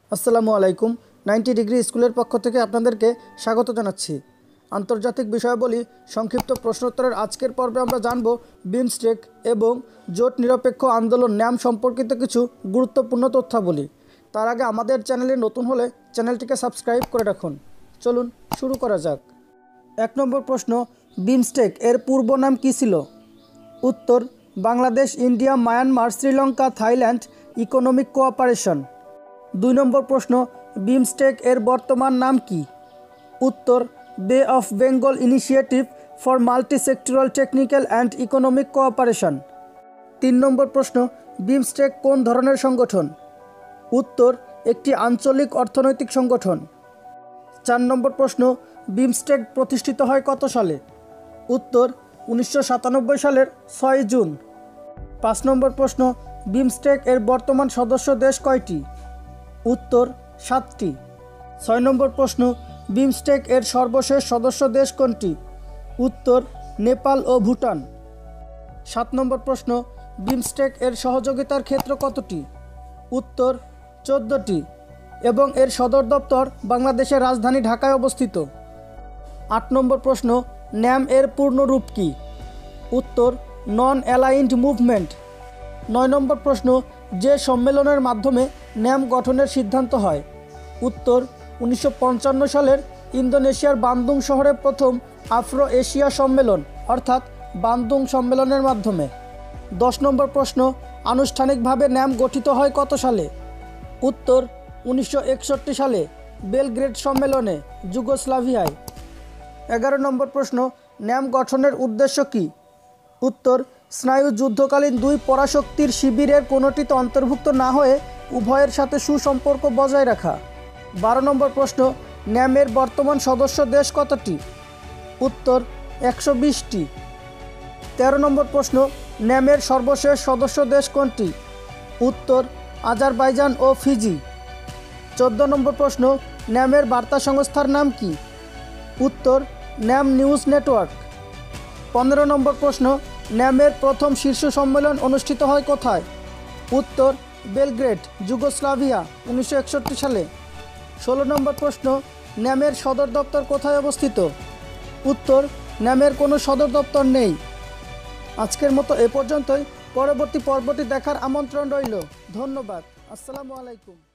আসসালামু আলাইকুম। 90 ডিগ্রি স্কুলের পক্ষ থেকে আপনাদেরকে স্বাগত জানাচ্ছি। আন্তর্জাতিক বিষয়াবলী সংক্ষিপ্ত প্রশ্নোত্তরের আজকের পর্বে আমরা জানব বিমস্টেক এবং জোট নিরপেক্ষ আন্দোলন ন্যাম সম্পর্কিত কিছু গুরুত্বপূর্ণ তথ্যাবলী। তার আগে আমাদের চ্যানেলে নতুন হলে চ্যানেলটিকে সাবস্ক্রাইব করে রাখুন। চলুন শুরু করা যাক। 1 নম্বর প্রশ্ন, বিমস্টেক এর পূর্ব নাম কী ছিল? উত্তর, Bangladesh, India, Myanmar, Sri Lanka, Thailand Economic Cooperation. 2 নম্বর প্রশ্ন, বিমস্টেক এর বর্তমান নাম কি? উত্তর, Bay of Bengal Initiative for Multi Sectoral Technical and Economic Cooperation. 3 নম্বর প্রশ্ন, বিমস্টেক কোন ধরনের সংগঠন? উত্তর, একটি আঞ্চলিক অর্থনৈতিক সংগঠন। 4 নম্বর প্রশ্ন, বিমস্টেক প্রতিষ্ঠিত হয় কত সালে? উত্তর, 1997 সালের 6 জুন। 5 নম্বর প্রশ্ন, বিমস্টেক এর বর্তমান সদস্য দেশ কয়টি? উত্তর, 7টি। 6 নম্বর প্রশ্ন, বিমস্টেক এর সর্বশেষ সদস্য দেশ কোনটি? উত্তর, নেপাল ও ভুটান। 7 নম্বর প্রশ্ন, বিমস্টেক এর সহযোগিতার ক্ষেত্র কতটি? উত্তর, 14টি এবং এর সদর দপ্তর বাংলাদেশের রাজধানী ঢাকায় অবস্থিত। 8 নম্বর প্রশ্ন, ন্যাম এর পূর্ণরূপ কি? উত্তর, নন অ্যালাইন্ড মুভমেন্ট। 9 নম্বর প্রশ্ন, যে সম্মেলনের মাধ্যমে ন্যাম গঠনের সিদ্ধান্ত হয়? উত্তর, 1955 সালের ইন্দোনেশিয়ার বান্দুং শহরে প্রথম আফ্রো এশিয়া সম্মেলন অর্থাৎ বান্দুং সম্মেলনের মাধ্যমে। 10 নম্বর প্রশ্ন, আনুষ্ঠানিকভাবে ন্যাম গঠিত হয় কত সালে? উত্তর, 1961 সালে বেলগ্রেড সম্মেলনে যুগোস্লাভিয়ায়। 11 নম্বর প্রশ্ন, ন্যাম গঠনের উদ্দেশ্য কী? উত্তর, স্নায়ু যুদ্ধকালীন 2 পরাশক্তির শিবিরের কোনোটিতে অন্তর্ভুক্ত না হয়ে উভয়ের সাথে সুসম্পর্ক বজায় রাখা। 12 নম্বর প্রশ্ন, ন্যামের বর্তমান সদস্য দেশ কতটি? উত্তর, 120টি। 13 নম্বর প্রশ্ন, ন্যামের সর্বশেষ সদস্য দেশ কোনটি? উত্তর, আজারবাইজান ও ফিজি। 14 নম্বর প্রশ্ন, ন্যামের বার্তা সংস্থার নাম কি? উত্তর, ন্যাম নিউজ নেটওয়ার্ক। 15 নম্বর প্রশ্ন, ন্যামের প্রথম শীর্ষ সম্মেলন অনুষ্ঠিত হয় কোথায়? উত্তর, বেলগ্রেড, যুগোস্লাভিয়া, 1961 সালে। 16 নম্বর প্রশ্ন, ন্যামের সদর দপ্তর কোথায় অবস্থিত? উত্তর, ন্যামের কোনো সদর দপ্তর নেই। আজকের মতো এ পর্যন্তই। পরবর্তী পর্বটি দেখার আমন্ত্রণ রইল। ধন্যবাদ। আসসালামু আলাইকুম।